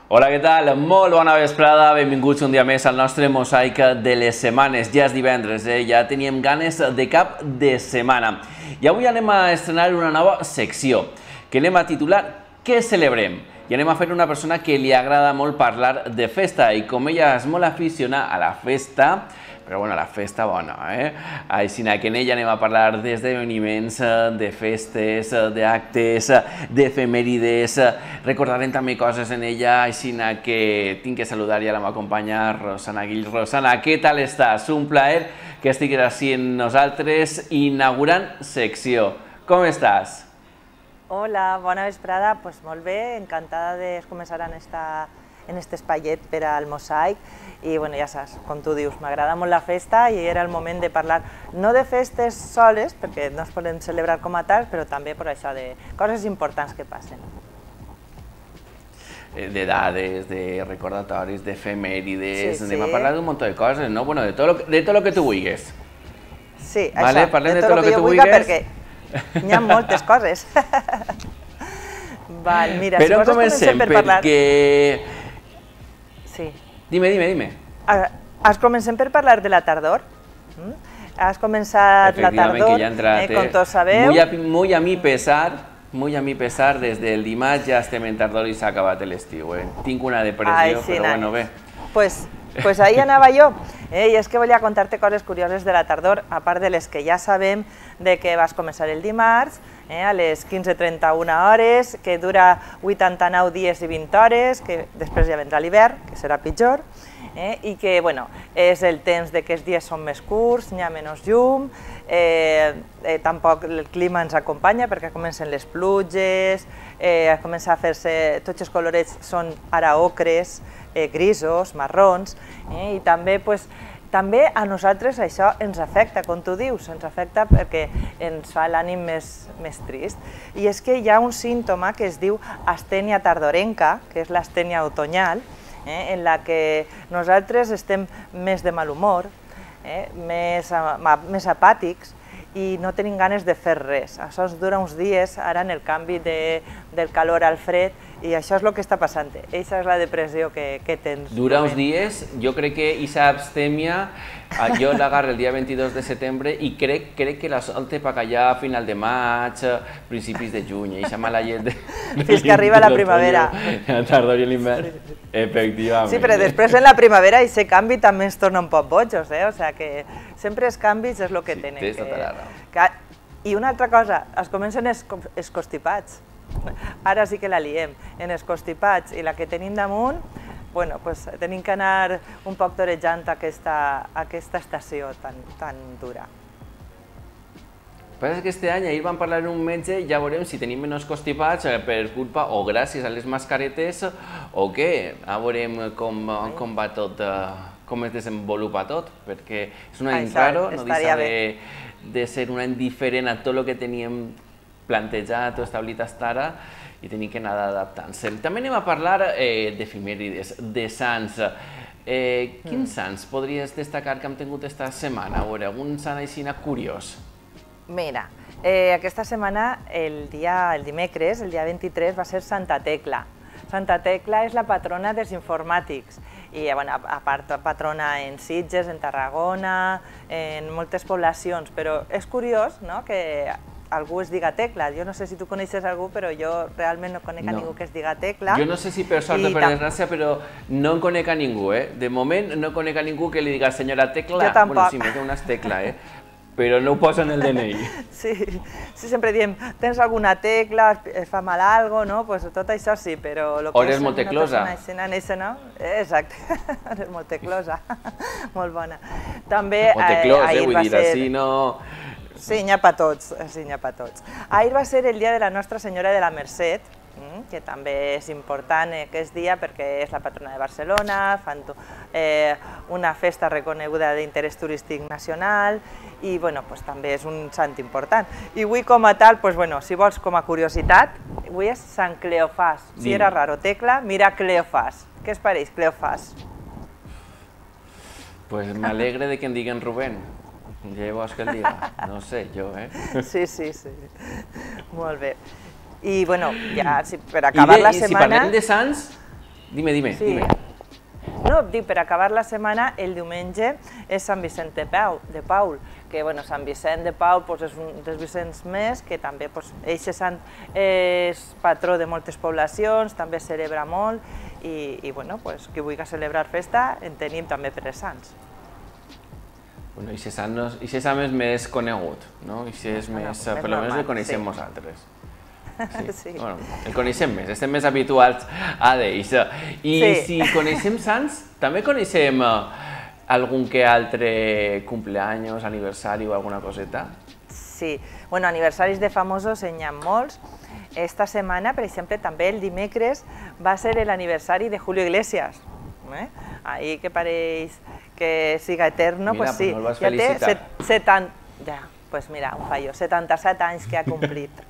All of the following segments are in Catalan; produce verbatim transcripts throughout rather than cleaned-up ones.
Hola, què tal? Molt bona vesprada, benvinguts un dia més al nostre mosaic de les setmanes. Ja és divendres, eh? Ja teníem ganes de cap de setmana. I avui anem a estrenar una nova secció, que anem a titular Què celebrem? I anem a fer una persona que li agrada molt parlar de festa, i com ella és molt aficionada a la festa, però bueno, la festa bona, eh? Així que en ella anem a parlar d'esdeveniments, de festes, d'actes, d'efemèrides, recordarem també coses en ella, així que tinc que saludar ja la meva companya Rosana Guill. Rosana, què tal estàs? Un plaer que estiguis així amb nosaltres, inaugurant secció. Com estàs? Hola, bona vesprada, pues molt bé, encantada de començar en esta en aquest espaiet per al mosaic i bueno, ja saps, com tu dius, m'agrada molt la festa i era el moment de parlar no de festes soles, perquè no es poden celebrar com a tals, però també per això de coses importants que passen. De dades, de recordatoris, d'efemèrides, sí, anem sí. a parlar d'un munt de coses, no? Bueno, de tot lo, de tot lo que tu vulguis. Sí, vale? això, Parlem de de tot tot el lo que que jo tu vulgui, vulguis. perquè n'hi ha moltes coses. Val, mira, però si comencem, per parlar... perquè... Sí. Dime, dime, dime. Has comencem per parlar de la tardor. Has començat la tardor, que ja ha entrat, eh, com tots sabeu. Muy a, muy a mi pesar, muy a mi pesar, des del dimarts ja estem en tardor i s'ha acabat l'estiu. Eh? Tinc una depressió, Ai, sí, però bueno, bé. Pues, pues ahí anava jo, eh? I és que volia contar-te coses curioses de la tardor, a part de les que ja sabem de que vas començar el dimarts, eh? a les quinze trenta-una hores, que dura vuitanta-nou dies i vint hores, que després ja vendrà l'hivern, que serà pitjor, eh? i que bueno, és el temps de que els dies són més curts, n'hi ha menys llum, eh, eh, tampoc el clima ens acompanya perquè comencen les pluges, eh, comença a fer-se, tots els colorets són ara ocres, eh, grisos, marrons, eh? i també, pues, també a nosaltres això ens afecta, com tu dius, ens afecta perquè ens fa l'ànim més, més trist. I és que hi ha un símptoma que es diu astènia tardorenca, que és l'astènia otoñal, eh, en la que nosaltres estem més de mal humor, eh, més, més apàtics, i no tenim ganes de fer res. Això ens dura uns dies, ara en el canvi de, del calor al fred, i això és el que està passant. Eixa és la depressió que, que tens. Dura uns dies, jo crec que aquesta abstèmia, jo l'agarro el dia vint-i-dos de setembre i crec, crec que la solte per allà a final de maig, principis de juny, eixa mala llet de... Fins que arriba la primavera. La tardor i l'hivern, efectivament. Sí, però després en la primavera aquest canvi també ens torna un poc bojos, eh? O sigui que sempre els canvis és el que tenen. Sí, tens tota la raó. I una altra cosa, es comencen els constipats. Ara sí que la liem. En els constipats i la que tenim damunt, bueno, pues tenim que anar un poc torejant aquesta, aquesta estació tan, tan dura. El que passa és que aquest any ahir vam parlar amb un metge i ja veurem si tenim menys constipats per culpa o gràcies a les mascaretes o què. Ja veurem com, com va tot, com es desenvolupa tot, perquè és un any raro, no deixa de, de ser un any diferent a tot el que teníem plantejat o establit fins ara i tenim que anar adaptant-se. També anem a parlar eh, d'efemèrides, de sants. Eh, quins sants podries destacar que hem tingut aquesta setmana? A veure, algun sant així curiós? Mira, eh, aquesta setmana, el, dia, el dimecres, el dia vint-i-tres, va ser Santa Tecla. Santa Tecla és la patrona dels informàtics i, bueno, a part, patrona en Sitges, en Tarragona, en moltes poblacions, però és curiós, no?, que algú es diga Tecla. Jo no sé si tu coneixes algú, però jo realment no conec a ningú que es diga Tecla. Jo no sé si per sort o per desgràcia, però no en conec a ningú, eh? De moment no conec a ningú que li diga senyora Tecla. Jo tampoc. Bueno, sí, me té unes Tecla, eh? Però no ho posa en el D N I. Sí, sí, sempre diem, tens alguna tecla, es fa mal algo, no? Pues tot això sí, però... O eres molt teclosa. Exacte, eres molt teclosa, molt bona. També o teclós, eh? Vull dir, ser... així no... Sí, n'hi ha per tots, sí, n'hi ha per tots. Ahir va ser el dia de la Nostra Senyora de la Mercè, que també és important aquest dia perquè és la patrona de Barcelona, fan eh, una festa reconeguda d'interès turístic nacional i bueno, pues, també és un sant important. I avui com a tal, pues, bueno, si vols com a curiositat, avui és Sant Cleofàs. Si era raro Tecla, mira Cleofàs. Què es pareix, Cleofàs? Pues m'alegre de que em diguen Rubén. Ja vols que el diga? No sé, jo, eh? Sí, sí, sí. Molt bé. I, bueno, ja per acabar la setmana... I si parlem de sants, Dime, dime, sí. dime. No, dic, per acabar la setmana, el diumenge és Sant Vicent de, Pau, de Paul, que bueno, Sant Vicent de Paul pues, és un dels Vicents més, que també pues, eixe sant és patró de moltes poblacions, també celebra molt, i, i bueno, pues, qui vulgui celebrar festa en tenim també per els sants. Bueno, i sant, no, i sant és més conegut, no? I és bueno, més, per almenys el coneixem sí. nosaltres. Sí. Sí. Bueno, el coneixem més, estem més habituals a d'ells. I sí. Si coneixem sants, també coneixem algun que altre cumpleaños, aniversari o alguna coseta? Sí, bueno, aniversaris de famosos n'hi ha molts. Esta setmana, per exemple, també el dimecres va ser l'aniversari de Julio Iglesias. Eh? Ahí que pareix que siga eterno, mira, pues sí. No el vas ja felicitar. té setanta... Ja, pues mira, un fallo, setanta-set anys que ha complit.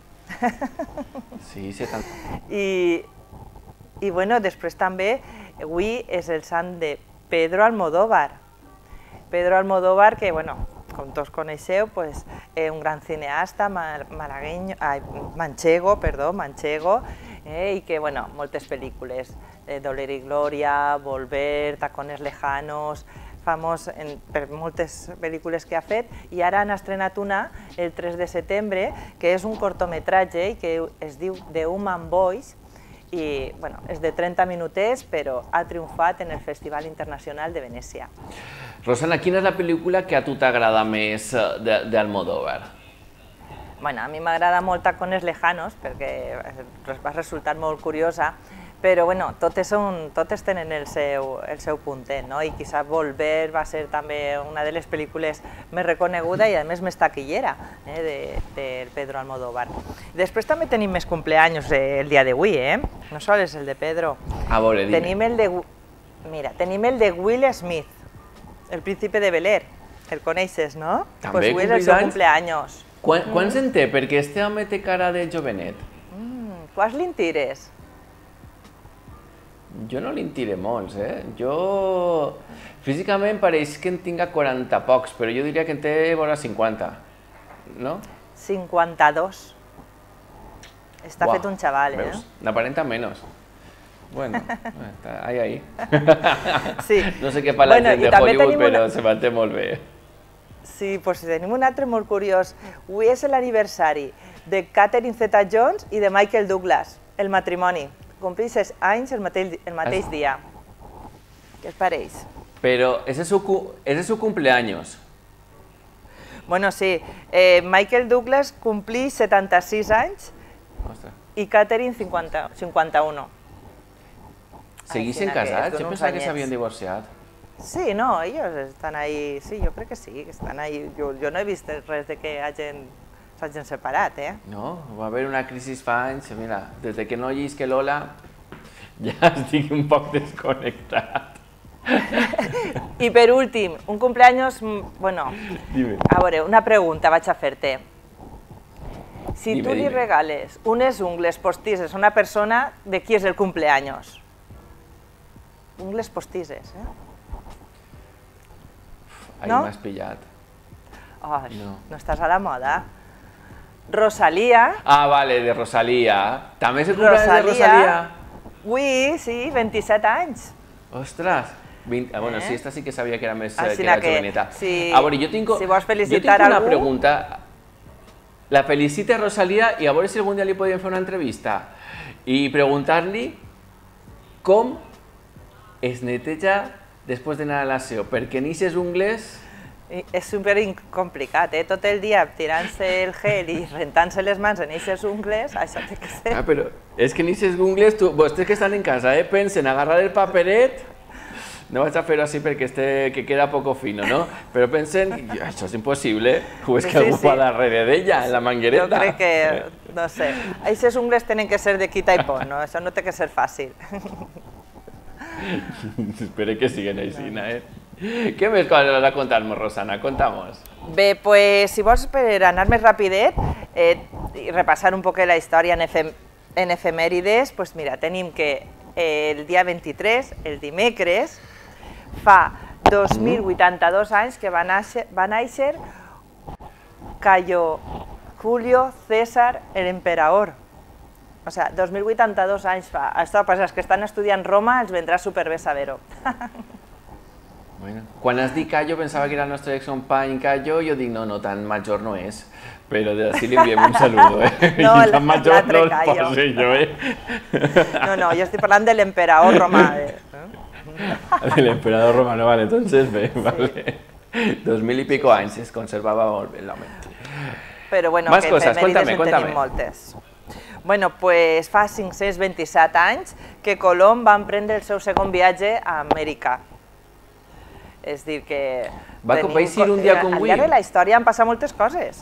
Sí, setanta. I, i bueno, després també, avui és el sant de Pedro Almodóvar. Pedro Almodóvar, que bueno, com tots coneixeu, pues, eh, un gran cineasta malagueño, ai, manchego, perdó, manchego, eh, i que, bueno, moltes pel·lícules, eh, Dolor y Gloria, Volver, Tacones Lejanos, famós en, per moltes pel·lícules que ha fet, i ara han estrenat una el tres de setembre, que és un cortometratge i que es diu The Human Voice, i bueno, és de trenta minutets, però ha triomfat en el Festival Internacional de Venècia. Rosana, quina és la pel·lícula que a tu t'agrada més d'Almodóvar? Bueno, a mi m'agrada molt Tacones Lejanos, perquè va resultar molt curiosa, però bueno, totes, són, totes tenen el seu, el seu puntet, no? I quizá Volver va ser també una de les pel·lícules més reconeguda i a més més taquillera eh, de, de Pedro Almodóvar. Després també tenim més cumpleaños eh, el dia d'avui, eh? No sols el de Pedro. A veure, dime. Tenim el de, mira, tenim el de Will Smith, el príncipe de Bel-Air. El coneixes, no? També pues avui és el seu cumpleaños. Quan, mm. Quants en té? Perquè este home té cara de jovenet. Mm, quants li'n tires? Jo no li'n tire molts, eh? Jo... Físicament pareix que en tinga quaranta pocs, però jo diria que en té vora cinquanta, no? cinquanta-dos. Està Uau, fet un xaval, eh? Veus? N'aparenta menys. Bueno, està ahí, ahí. Sí. No sé què fa la bueno, gent de Hollywood, però una... se manté molt bé. Sí, pues tenim un altre molt curiós. Avui és l'aniversari de Catherine Zeta-Jones i de Michael Douglas, el matrimoni. Complixes anys el mateix, el mateix dia. Què es pareix? Però és el seu, és el seu cumpleaños. Bueno, sí. Eh, Michael Douglas complí setanta-sis anys. Ostres. I Catherine cinquanta, cinquanta-un. Seguixen casats? Jo pensava que s'havien divorciat. Sí, no, ells estan ahí, sí, jo crec que sí, que estan ahí. Jo, jo no he vist res de que hagin s'hagin separat, eh? No, va haver una crisi fa anys, mira, des que no llisque Lola ja estic un poc desconnectat. I per últim, un cumpleaños, bueno, dime. A veure, una pregunta vaig a fer-te. Si dime, tu li dime. regales unes ungles postisses a una persona, de qui és el cumpleaños? Ungles postisses, eh? Ahí no? m'has pillat. Oh, no. no estàs a la moda. Rosalía. Ah, vale, de Rosalía. També és el cumpleaños de Rosalía? Ui, sí, vint-i-set anys. Ostres. vint... Ah, bueno, eh? sí, esta sí que sabia que era més Així que era que, joveneta. Si, a veure, jo tinc, si vols felicitar jo tinc una algú... pregunta. La felicita a Rosalía i a veure si algun dia li podem fer una entrevista i preguntar-li com es neteja després d'anar a l'aseo, perquè en aquestes ungles... És super complicat, eh? Tot el dia tirant-se el gel i rentant-se les mans en aquestes ungles, això té que ser... Ah, però és que en aquestes ungles, tu, vostès que estan en casa, eh, pensen agarrar el paperet, no vaig a fer-ho així perquè este, que queda poco fino, no? Però pensen, això és impossible, o és que sí, algú sí. va darrere d'ella, en la manguereta. Jo crec que, no sé, aquestes ungles tenen que ser de quita i pon, no? Això no té que ser fàcil. Espero que siguen així, eh? Què més coses has de contar-nos, Rosana? Contamos. Bé, pues, si vols, per anar més rapidet eh, i repassar un poc la història en, efem en efemèrides, pues mira, tenim que eh, el dia vint-i-tres, el dimecres, fa dos mil vuitanta-dos anys que va néixer, va néixer Cayo Julio César, el emperador. O sea, dos mil vuitanta-dos anys fa. Això, pues, els que estan estudiant Roma els vendrà superbé saber-ho. Bueno, quan has dit Cayo pensava que era el nostre excompany Cayo, jo dic, no, no, tan major no és, però sí li enviem un saludo, eh? No, I tan major no el Cayo. poso jo, eh? No, no, jo estic parlant de l'emperador romà. Eh? De l'emperador romano, vale, entonces bé, sí. Vale. Dos mil i pico anys, es conservava molt bé l'home. Però bueno, Más que cosas, efemèrides cuéntame, en cuéntame. tenim moltes. Bueno, pues fa cinc-cents vint-i-set anys que Colom va emprendre el seu segon viatge a Amèrica. És dir que... Va coincidir un dia com avui. Al llarg de la història han passat moltes coses.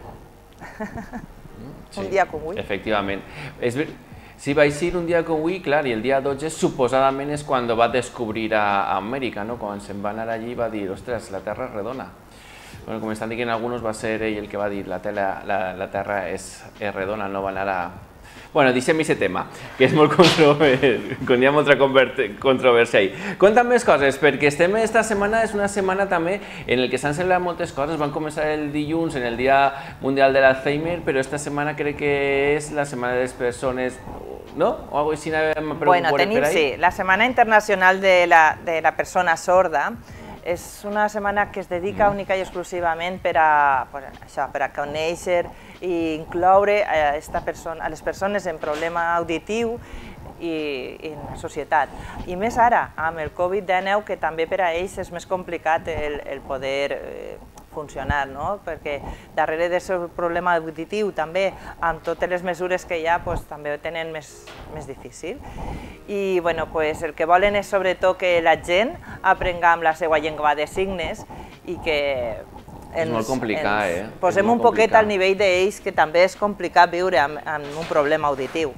Sí, un dia com avui. Efectivament. És ver... Sí, va ser un dia com avui, clar, i el dia dotze suposadament és quan va descobrir a Amèrica, no? Quan se'n va anar allí va dir, ostres, la Terra és redona. Bueno, com estan dient alguns, va ser ell el que va dir la, tela, la, la Terra és, és redona, no va anar a... Bueno, deixem aquest tema, que és molt controvers, hi ha molta controvèrsia ahí. Compta'm més coses, perquè estem esta setmana, és una setmana també en el que s'han celebrat moltes coses, van començar el dilluns en el Dia Mundial de l'Alzheimer, però esta setmana crec que és la setmana de les persones, no? O algo així anàvem a preguntar bueno, tenim, per ahí. Sí, la Setmana Internacional de la, de la Persona Sorda és una setmana que es dedica mm. única i exclusivament per a, pues, això, per a conèixer i incloure a, esta persona, a les persones amb problema auditiu i, i en la societat. I més ara, amb el Covid dinou, que també per a ells és més complicat el, el poder eh, funcionar, no? Perquè darrere del seu problema auditiu també, amb totes les mesures que hi ha, pues, també ho tenen més, més difícil. I bueno, pues, el que volen és sobretot que la gent aprenga amb la seva llengua de signes i que ens, és molt complicat, ens eh? posem un poquet al nivell d'ells, que també és complicat viure amb, amb un problema auditiu.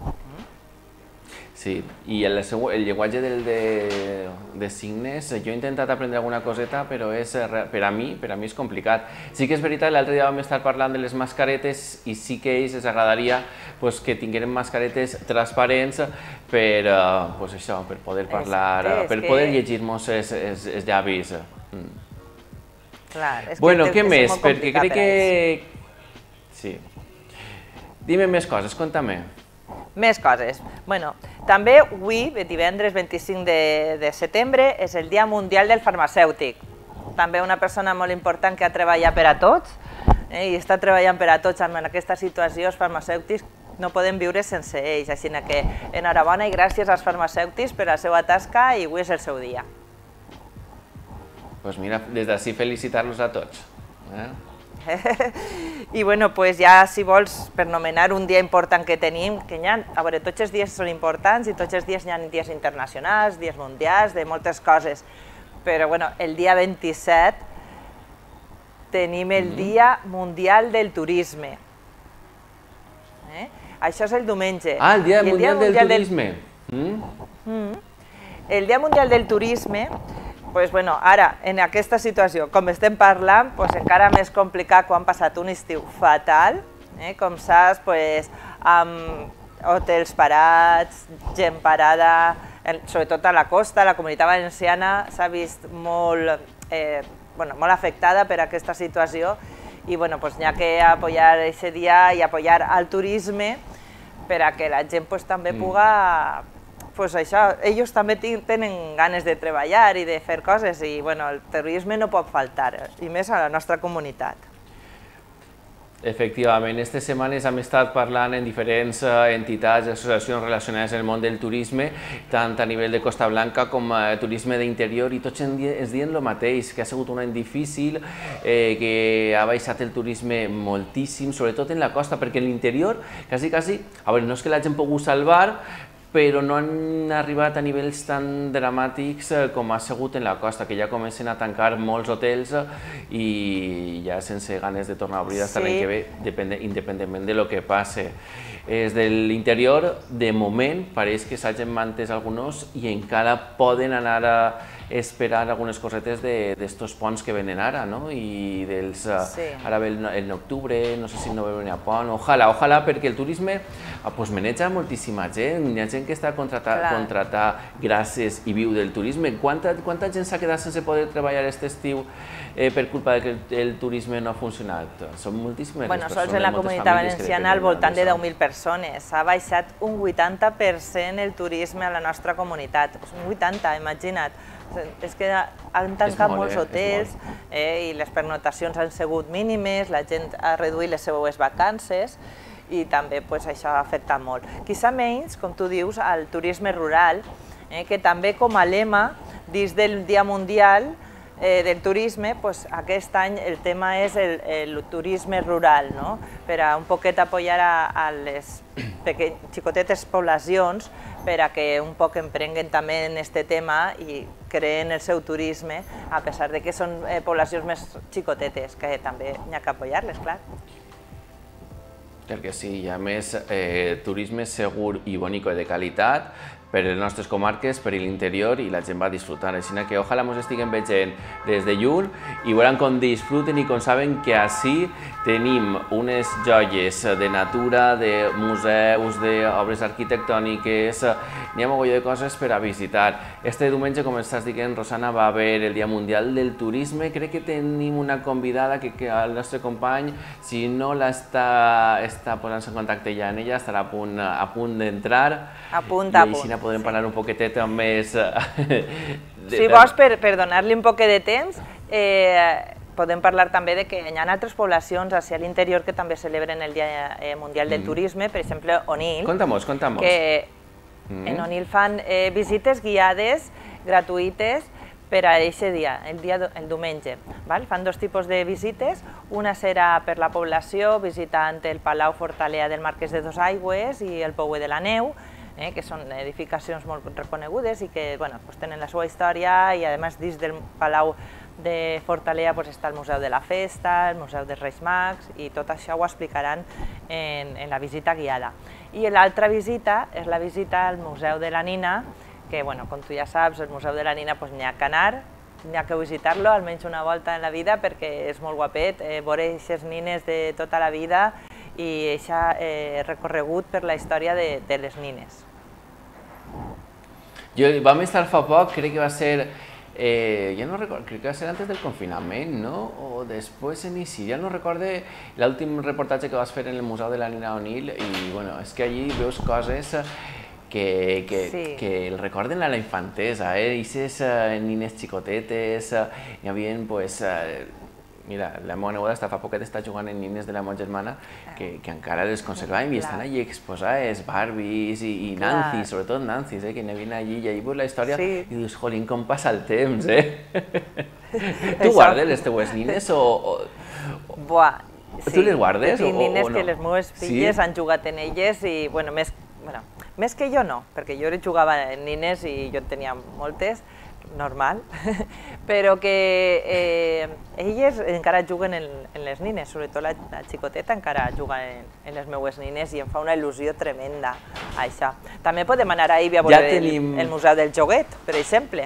Sí, i el, el llenguatge del, de, de signes, jo he intentat aprendre alguna coseta, però és, per a mi per a mi és complicat. Sí que és veritat, l'altre dia vam estar parlant de les mascaretes i sí que a ells els agradaria pues, que tingueren mascaretes transparents per, uh, pues, això, per poder parlar, uh, per poder llegir-nos els, els, els llavis. Mm. Clar, és que bueno, té, què és més? molt Perquè crec per que... Sí. Dime més coses, conta'm. Més coses. Bueno, també avui, divendres vint-i-cinc de, de setembre, és el Dia Mundial del Farmacèutic. També una persona molt important que ha treballat per a tots eh, i està treballant per a tots en aquesta situació. Els farmacèutics no poden viure sense ells, així que enhorabona i gràcies als farmacèutics per la seva tasca i avui és el seu dia. Doncs mira, des d'ací felicitar-los a tots. Eh? I bueno, pues ja si vols, per nomenar un dia important que tenim, que hi ha, a veure, tots els dies són importants i tots els dies hi ha dies internacionals, dies mundials, de moltes coses, però bueno, el dia vint-i-set tenim el Dia Mundial del Turisme. Eh? Això és el diumenge. Ah, el Dia Mundial del Turisme. El Dia Mundial del Turisme, pues bueno, ara, en aquesta situació, com estem parlant, pues encara més complicat quan han passat un estiu fatal, eh? Com saps, pues, amb hotels parats, gent parada, sobretot a la costa, la Comunitat Valenciana s'ha vist molt, eh, bueno, molt afectada per aquesta situació i bueno, pues, n'hi ha que apoyar aquest dia i apoyar al turisme per a que la gent pues, també mm. puga... Pues això, ells també tenen ganes de treballar i de fer coses i bueno, el turisme no pot faltar, i més a la nostra comunitat. Efectivament, aquestes setmanes hem estat parlant en diferents entitats i associacions relacionades amb el món del turisme, tant a nivell de Costa Blanca com a turisme d'interior, i tots ens diuen el mateix, que ha sigut un any difícil, eh, que ha baixat el turisme moltíssim, sobretot en la costa, perquè en l'interior, quasi, quasi, a veure, no és que l'hagin pogut salvar, però no han arribat a nivells tan dramàtics com ha sigut en la costa, que ja comencen a tancar molts hotels i ja sense ganes de tornar a obrir fins l'any que ve, independentment de lo que passe. Des de l'interior, de moment, pareix que s'hagin mantès alguns i encara poden anar a esperar algunes cosetes d'estos ponts que venen ara, no? I dels... Ara ve en octubre, no sé si no ve a pont, ojalà, ojalà, perquè el turisme maneja moltíssima gent, hi ha gent que està contratar gràcies i viu del turisme. Quanta gent s'ha quedat sense poder treballar aquest estiu per culpa que el turisme no ha funcionat? Són moltíssimes les persones, moltes famílies que depenen. Sols en la Comunitat Valenciana al voltant de deu mil persones. persones. S'ha baixat un vuitanta per cent el turisme a la nostra comunitat. Un vuitanta, imagina't. És que han tancat molts hotels i les pernotacions han sigut mínimes, la gent ha reduït les seues vacances i també això ha afectat molt. Quizà menys, com tu dius, al turisme rural, que també com a lema, dins del Dia Mundial del Turisme, aquest any el tema és el turisme rural, per a un poquet apoyar a les xicotetes poblacions per a que un poc emprenguen també en aquest tema i creen el seu turisme, a pesar de que són poblacions més xicotetes, que també n'hi ha que apoyar-les, clar. Perquè sí, hi ha més turisme segur i bonic i de qualitat per les nostres comarques, per l'interior, i la gent va disfrutar. Així que ojalà ens estiguem veient des de lluny i veuran com disfruten i com saben que ací tenim unes joies de natura, de museus, d'obres arquitectòniques, n'hi ha mogolló de coses per a visitar. Este diumenge, com estàs dient, Rosana, va haver el Dia Mundial del Turisme. Crec que tenim una convidada que el nostre company, si no l'està posant-se en contacte ja en ella, estarà a punt d'entrar. A punt, a punt. I així podem parlar un poquetet amb més... Si vols, per donar-li un poc de temps, podem parlar també de que hi ha altres poblacions a l'interior que també celebren el Dia Mundial del Turisme, per exemple, Onil. Conta'm-nos, conta'm-nos. Que en Onil fan visites guiades gratuïtes per a aquest dia, el diumenge. Fan dos tipus de visites. Una serà per la població visitant el Palau Fortalea del Marquès de Dosaigües i el Pouer de la Neu, que són edificacions molt reconegudes i que tenen la seva història, i a més dins del Palau de Fortalea està el Museu de la Festa, el Museu dels Reis Mags, i tot això ho explicaran en la visita guiada. I l'altra visita és la visita al Museu de la Nina, que com tu ja saps, el Museu de la Nina n'hi ha que anar, n'hi ha que visitar-lo almenys una volta en la vida perquè és molt guapet, veure aquestes nines de tota la vida i aquest recorregut per la història de les nines. Vam estar fa poc, crec que va ser, ja no recordo, crec que va ser antes del confinament, no? O després inici, ja no recordo l'últim reportatge que vas fer en el Museu de la Nina Onil, i bueno, és que allí veus coses que el recorden a la infantesa, aquestes nines xicotetes, hi havia, doncs, mira, la meva neboda fa poquet està jugant en nines de la meva germana que encara les conservàvem i estan allí exposades, Barbies i Nancy, sobretot Nancy, que n'hi havia allí i allí veus la història i dius, jolín, com passa el temps, eh? Tu guardes les teues nines o... Buah, sí. Tu les guardes o no? Tinc nines que les meves filles han jugat en elles i, bueno, més que jo no, perquè jo jugava en nines i jo en tenia moltes, normal, però que elles encara juguen en les nines, sobretot la xicoteta encara juga en les meues nines i em fa una il·lusió tremenda això. També podem anar a Ibi a veure el Museu del Joguet, per exemple.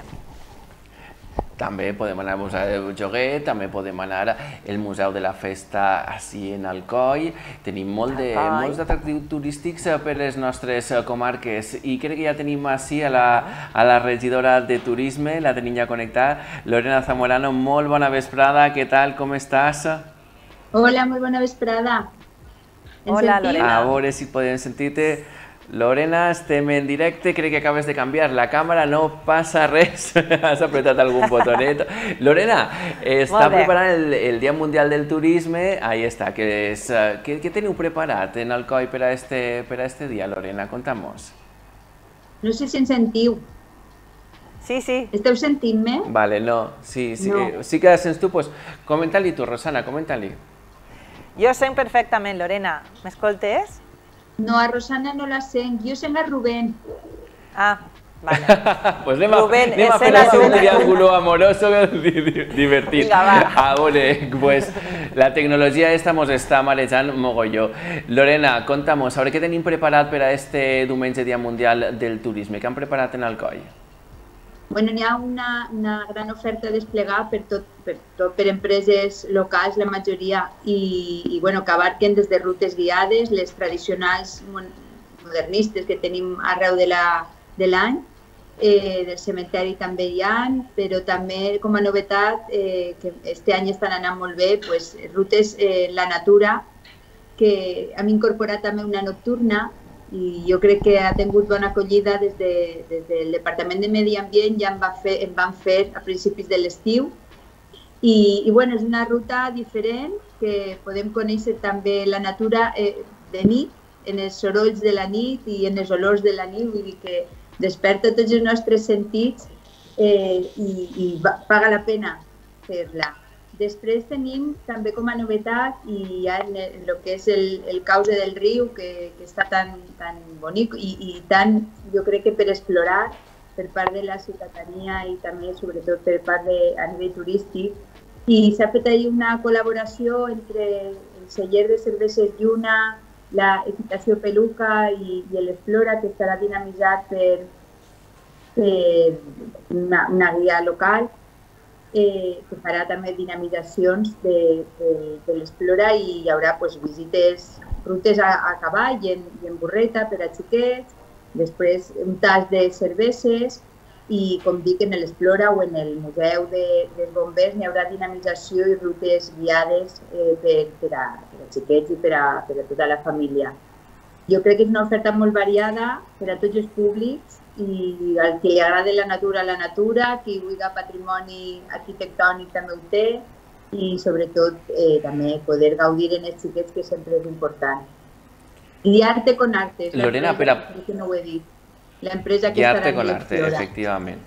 També podem anar al Museu del Joguet, també podem anar al Museu de la Festa ací en Alcoi. Tenim molts atractius turístics per les nostres comarques i crec que ja tenim ací a la regidora de Turisme, la tenim ja connectada, Lorena Zamorano. Molt bona vesprada, què tal, com estàs? Hola, molt bona vesprada. Hola, Lorena. A veure si podem sentir-te. Lorena, estem en directe, crec que acabes de canviar la càmera, no passa res, has apretat algun botonet. Lorena, està preparant el Dia Mundial del Turisme, ahí està, què teniu preparat en Alcoi per a este dia, Lorena? Conta'm-nos. No sé si ens sentiu. Sí, sí. Esteu sentint-me? Vale, no, sí, sí que sents tu, doncs comenta-li tu, Rosana, comenta-li. Jo sent perfectament, Lorena, m'escoltes? No, a Rosana no la sent, jo sent a Rubén. Ah, vale. Pues anem a fer un triángulo amoroso divertit. A veure, pues la tecnologia esta mos està marejant mogolló. Lorena, conta'm-nos, a veure què tenim preparat per a este diumenge Dia Mundial del Turisme. Què han preparat en Alcoi? Bueno, n'hi ha una gran oferta a desplegar per empreses locals, la majoria, i que abarquen des de rutes guiades, les tradicionals modernistes que tenim arreu de l'any, del cementeri també hi ha, però també com a novetat, que este any estan anant molt bé, rutes en la natura, que hem incorporat també una nocturna i jo crec que ha tingut bona acollida des, de, des del Departament de Medi Ambient, ja en, va fer, en van fer a principis de l'estiu. I, i bueno, és una ruta diferent que podem conèixer també la natura eh, de nit, en els sorolls de la nit i en els olors de la nit, vull dir que desperta tots els nostres sentits eh, i, i va, paga la pena fer-la. Després tenim també com a novetat i ja en el, en el que és el, el cauce del riu, que, que està tan, tan bonic i, i tan, jo crec que per explorar per part de la ciutadania i també sobretot per part de, a nivell turístic. I s'ha fet ahir una col·laboració entre el celler de cerveses Lluna, la Equitació Peluca i, i l'Explora, que estarà dinamitzat per, per una, una guia local, eh, que farà també dinamitzacions de, de, de l'Explora i hi haurà pues, visites, rutes a, a cavall i en, i en burreta per a xiquets, després un tas de cerveses i, com dic, en l'Explora o en el Museu de, dels Bombers n'hi haurà dinamització i rutes guiades eh, per, per, a, per a xiquets i per a, per a tota la família. Jo crec que és una oferta molt variada per a tots els públics i al que li agrada la natura, la natura, qui vulgui patrimoni arquitectònic també ho té i sobretot eh, també poder gaudir en els xiquets, que sempre és important. I Arte con Arte, Lorena, però... que no ho he dit. L'empresa que Arte estarà con Arte, efectivament.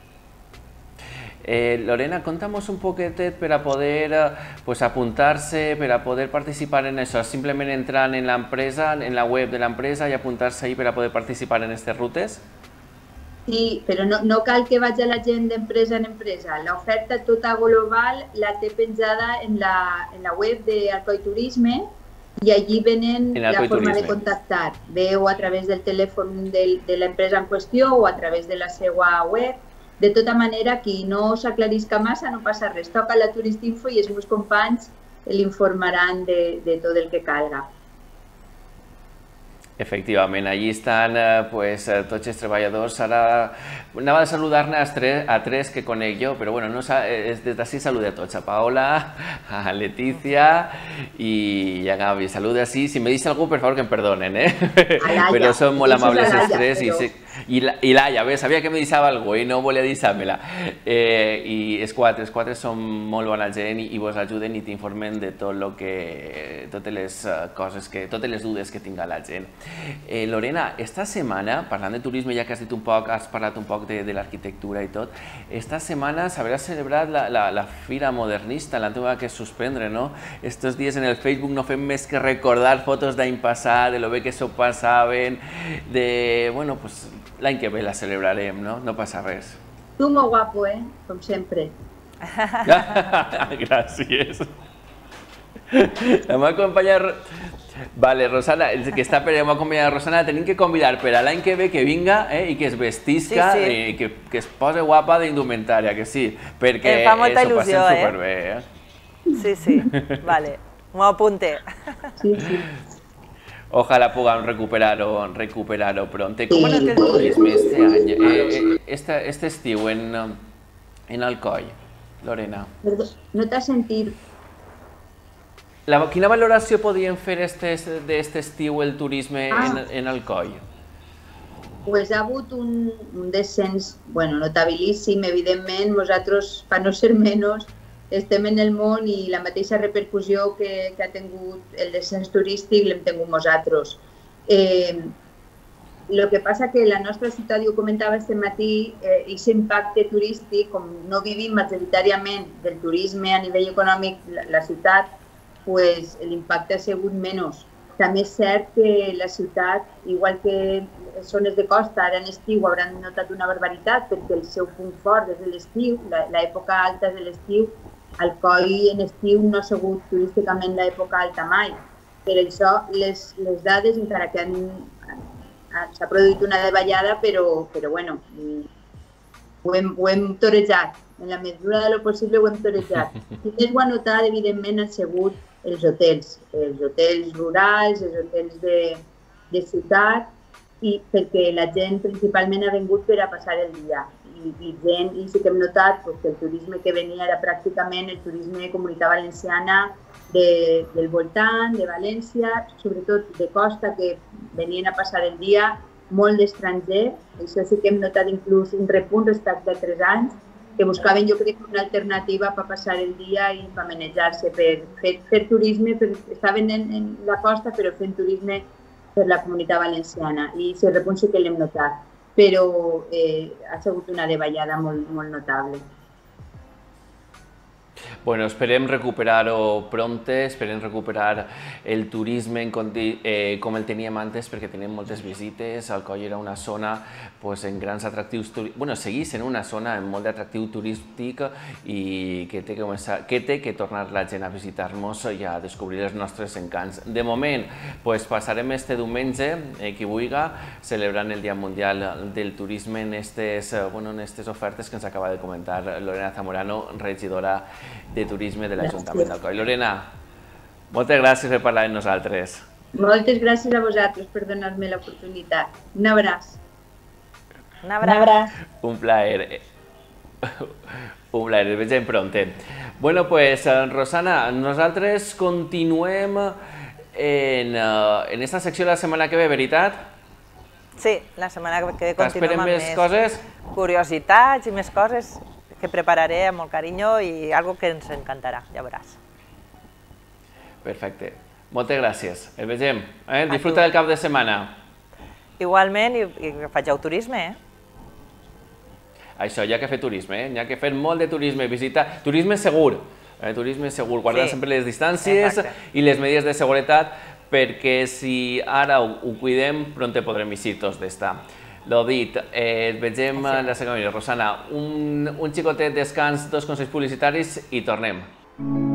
Eh, Lorena, contamos un poquetet per a poder pues, apuntar-se, per a poder participar en això. Simplement entrar en la empresa, en la web de l'empresa i apuntar-se ahí per a poder participar en aquestes rutes? Sí, però no, no cal que vagi la gent d'empresa en empresa. L'oferta tota global la té penjada en la, en la web d'Alcoi Turisme i allí venen la forma de contactar. Bé o a través del telèfon de, de l'empresa en qüestió o a través de la seva web. De tota manera, qui no s'aclarisca massa no passa res. Toca la Turistinfo i els meus companys l'informaran de, de tot el que calga. Efectivament, allí estan eh, pues, tots els treballadors. Ara anava a saludar-ne a, a tres que conec jo, però bueno, no, des d'ací salude a tots, a Paola, a Leticia i a Gavi. Salude així. Si me dice algú, per favor, que em perdonen, eh? Però són molt amables els tres. Però... I, i Laia, bé, sabia que me deixava algú i no volia deixar-me-la. Eh, I els quatre, els quatre són molt bona gent i, i vos ajuden i t'informen de tot lo que, totes les coses, que, totes les dudes que tinga la gent. Eh, Lorena, esta setmana, parlant de turisme, ja que has dit un poc, has parlat un poc de, de l'arquitectura i tot, esta setmana s'haurà celebrat la, la, la Fira Modernista, la teva que suspendre, no? Estos dies en el Facebook no fem més que recordar fotos d'any passat, de lo bé que s'ho passaven, de, bueno, pues, l'any que ve la celebrarem, no? No passa res. Tu molt guapo, eh? Com sempre. Gràcies. La meva companya... Vale, Rosana, que està per la meva companya Rosana, tenim que convidar per a l'any que ve que vinga eh, i que es vestisca sí, sí. i que, que es posi guapa d'indumentària, que sí, perquè em fa molta s'ho il·lusió, passen superbé. Eh? Sí, sí, vale, m'ho apunte. Sí, sí. Ojalá puedan recuperar-ho recuperar pronto. ¿Cómo ha anat el turisme este any, eh, este, este estiu en, en Alcoi, Lorena? Perdó, no t'has sentit. La, quina valoració podien fer d'aquest estiu el turisme ah. en, en Alcoi? Pues ha hagut un, un descens, bueno, notabilíssim, evidentment, nosaltres, per no ser menys, estem en el món i la mateixa repercussió que, que ha tingut el descens turístic l'hem tingut nosaltres. Eh, el que passa que la nostra ciutat, jo comentava aquest matí, aquest eh, impacte turístic, com no vivim majoritàriament del turisme a nivell econòmic la, la ciutat, pues, l'impacte ha sigut menys. També és cert que la ciutat, igual que les zones de costa, ara en estiu hauran notat una barbaritat perquè el seu punt fort és l'estiu, l'època alta és l'estiu. Alcoi en estiu no ha sigut turísticament l'època alta mai. Per això les, les dades, encara que s'ha produït una davallada, però, però bueno, ho hem, ho hem torejat. En la mesura de lo possible ho hem torejat. I més ho ha notat, evidentment, han sigut els hotels, els hotels rurals, els hotels de, de ciutat, i perquè la gent principalment ha vingut per a passar el dia. i, i gent, i sí que hem notat pues, que el turisme que venia era pràcticament el turisme Comunitat Valenciana de, del voltant, de València, sobretot de costa, que venien a passar el dia, molt d'estranger. Això sí que hem notat inclús un repunt respecte d'altres anys, que buscaven, jo crec, una alternativa per passar el dia i per manejar-se, per fer, fer turisme, per, estaven en, en la costa però fent turisme per la Comunitat Valenciana, i aquest repunt sí que l'hem notat, però eh, ha sigut una davallada molt, molt notable. Bueno, esperem recuperar-ho pronte, esperem recuperar el turisme en conti, eh, com el teníem antes, perquè teníem moltes visites. Alcoi era una zona pues, en grans atractius turístics, bueno, seguís en una zona amb molt d'atractiu turístic i que té que, començar, que té que tornar la gent a visitar-nos i a descobrir els nostres encants. De moment, pues, passarem este diumenge, eh, qui vulgui, celebrant el Dia Mundial del Turisme en aquestes bueno, ofertes que ens acaba de comentar Lorena Zamorano, regidora de Turisme de l'Ajuntament d'Alcoi. Lorena, moltes gràcies per parlar amb nosaltres. Moltes gràcies a vosaltres per donar-me l'oportunitat. Un abraç. Un abraç. Un plaer. Un plaer, ens veiem pronte. Bueno, pues, Rosana, nosaltres continuem en, en esta secció la setmana que ve, veritat? Sí, la setmana que ve continuem amb més coses? Curiositats i més coses que prepararé amb molt carinyo i algo que ens encantarà, ja veuràs. Perfecte. Moltes gràcies. El vegem. Eh? Disfruta del cap de setmana. Igualment, i, i faceu turisme, eh? Això, hi ha que fer turisme, eh? Hi ha que fer molt de turisme, visitar... Turisme segur, eh? Turisme segur, guardar sí. sempre les distàncies Exacte. I les medides de seguretat, perquè si ara ho, ho cuidem, pronte podrem eixir tots d'esta. Lo dit, eh, vegem sí. la segona. Rosana, un, un xicotet descans, dos consells publicitaris i tornem.